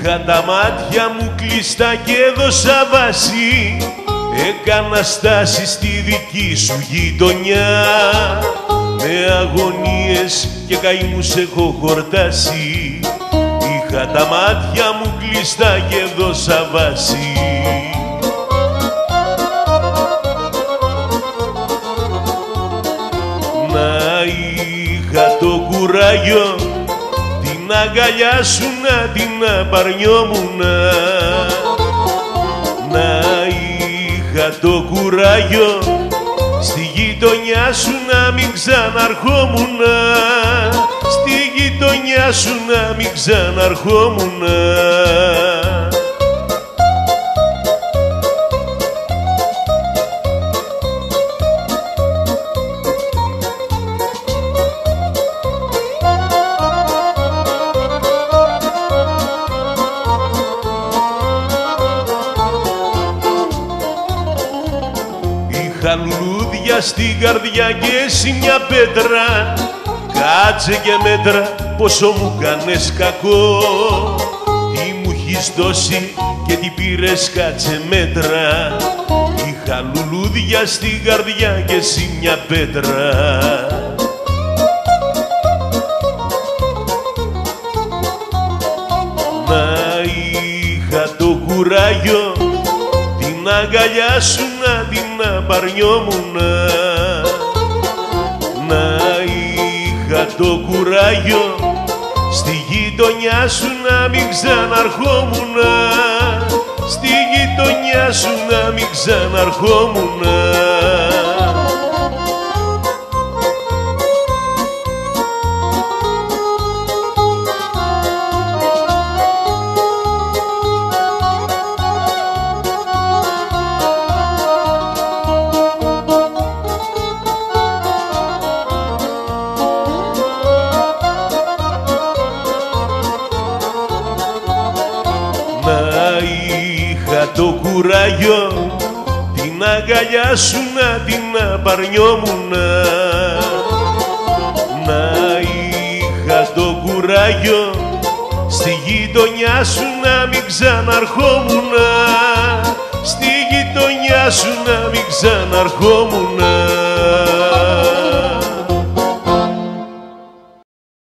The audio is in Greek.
Είχα τα μάτια μου κλειστά και έδωσα βάση. Έκανα στάση στη δική σου γειτονιά. Με αγωνίες και καημούς έχω χορτάσει. Είχα τα μάτια μου κλειστά και έδωσα βάση. Να είχα το κουράγιο την αγκαλιά σου να την απαρνιόμουνα. Να είχα το κουράγιο στη γειτονιά σου να μην ξαναρχόμουνα. Στη γειτονιά σου να μην ξαναρχόμουνα. Είχα λουλούδια στην καρδιά και εσύ μια πέτρα. Κάτσε και μέτρα πόσο μου κάνες κακό. Τι μου έχεις δώσει και τι πήρες, κάτσε μέτρα. Είχα λουλούδια στην καρδιά και εσύ μια πέτρα. Να είχα το κουράγιο την αγκαλιά σου να την απαρνιόμουνα. Να είχα το κουράγιο στη γειτονιά σου να μην ξαναρχόμουνα. Στη γειτονιά σου να μην ξαναρχόμουνα. Να είχα το κουράγιο την αγκαλιά σου να την απαρνιόμουνα. Να είχα το κουράγιο στη γειτονιά σου να μην ξαναρχόμουνα. Στη γειτονιά σου να μην ξαναρχόμουνα.